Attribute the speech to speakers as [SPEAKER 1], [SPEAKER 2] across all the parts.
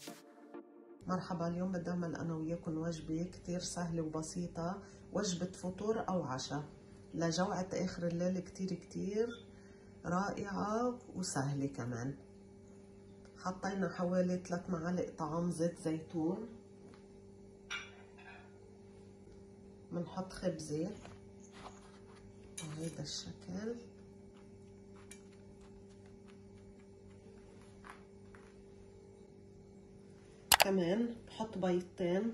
[SPEAKER 1] مرحبا. اليوم بدي اعمل انا وياكم وجبه كتير سهله وبسيطه، وجبه فطور او عشاء لجوعه اخر الليل. كتير رائعه وسهله كمان. حطينا حوالي 3 معالق طعام زيت زيتون. بنحط خبزه بهيدا الشكل. كمان بحط بيضتين.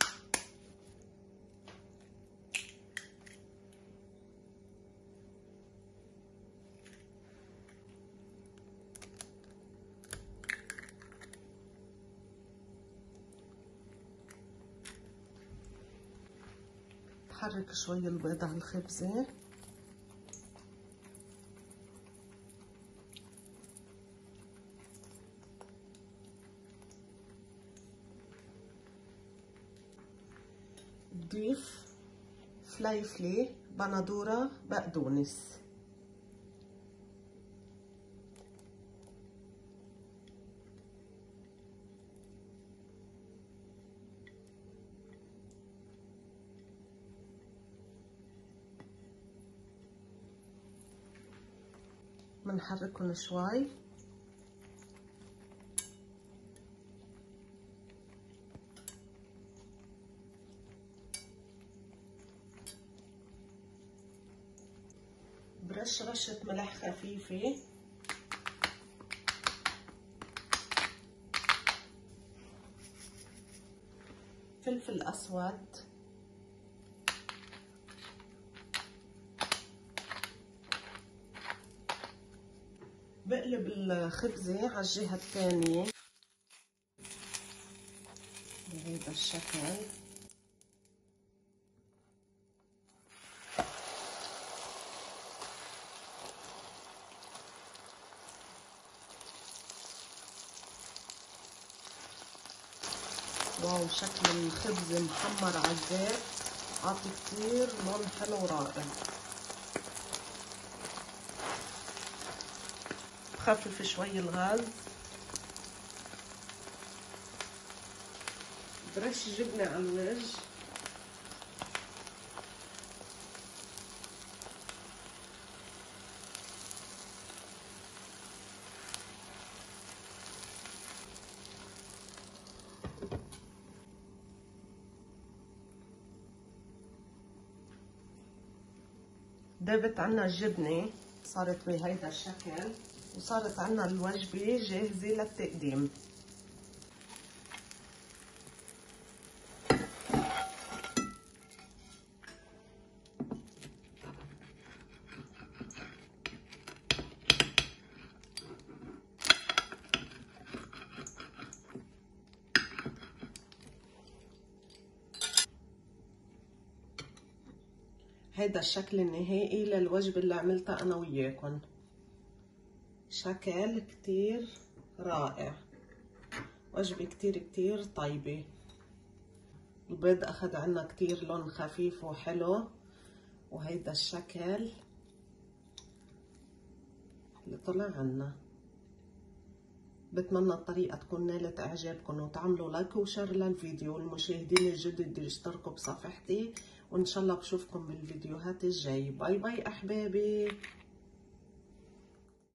[SPEAKER 1] بحرك شوي البيض على الخبزة. بضيف فليفلة، بندورة، بقدونس. بنحركهم شوي. برش رشة ملح خفيفة. فلفل أسود. بقلب الخبزة على الجهة الثانية بهذا الشكل. واو، شكل الخبز محمر على الزيت، عاطي كتير لون حلو ورائع. بخفف شوي الغاز. برش جبنة على الوجه. دابت عنا الجبنة، صارت بهيدا الشكل، وصارت عنا الوجبة جاهزة للتقديم. هيدا الشكل النهائي للوجبة اللي عملتها أنا وياكم. شكل كتير رائع، وجبة كتير طيبة. البيض أخد عنا كتير لون خفيف وحلو، وهيدا الشكل اللي طلع عنا. بتمنى الطريقة تكون نالت إعجابكم، وتعملوا لايك وشير للفيديو. المشاهدين الجدد يشتركوا بصفحتي، وإن شاء الله بشوفكم بالفيديوهات الجاي. باي باي أحبابي.